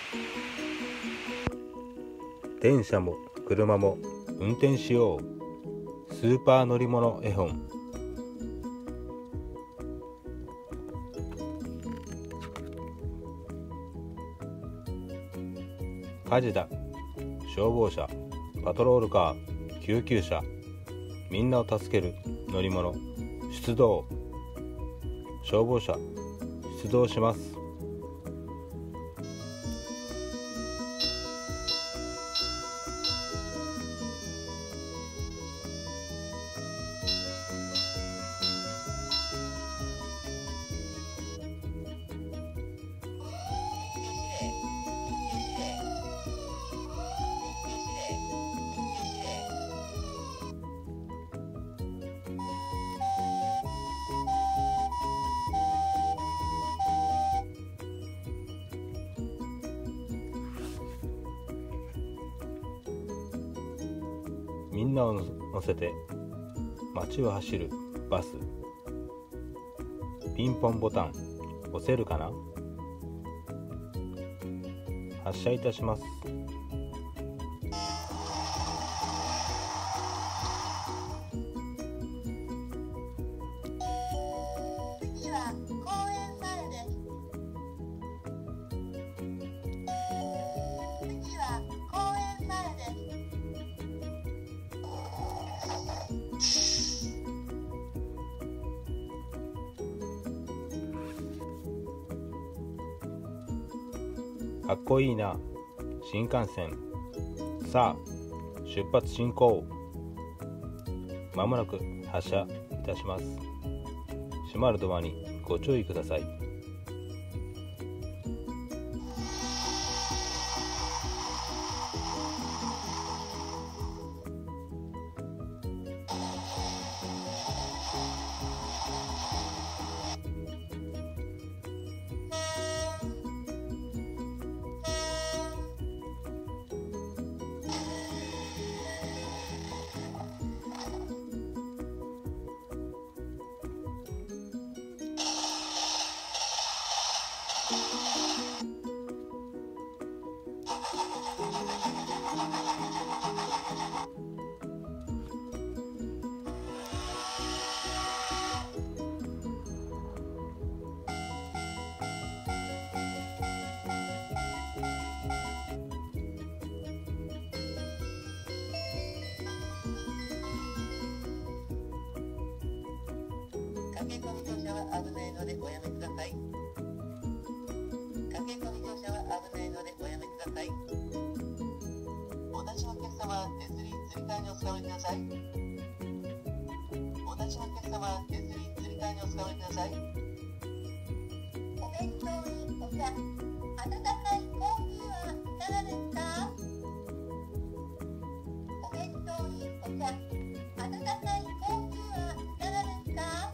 電車も車も運転しよう。スーパー乗り物絵本。火事だ。消防車、パトロールカー、救急車、みんなを助ける乗り物、出動。消防車、出動します。みんなを乗せて街を走るバス。ピンポンボタン押せるかな？発車いたします。 次は公園前です。次は公園前です。 かっこいいな、新幹線。さあ、出発進行。まもなく発車いたします。閉まるドアにご注意ください。 駆け込み乗車は危ないのでおやめください。駆け込み乗車は危ないのでおやめください。お立ちのお客様は手すりつり替えにお使わりください。お立ちのお客様は手すりつり替えにお使わりください。お弁当にお茶、温かいコーヒーはいかがですか？お弁当にお茶、温かいコーヒーはいかがですか？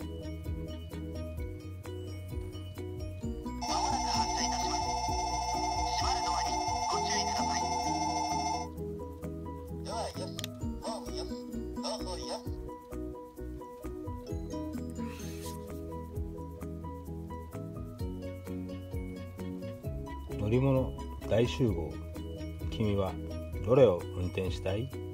まもなく発車いたします。閉まるドアにご注意ください。ドアよし、ホームよし、後方よし。 乗り物大集合。君はどれを運転したい？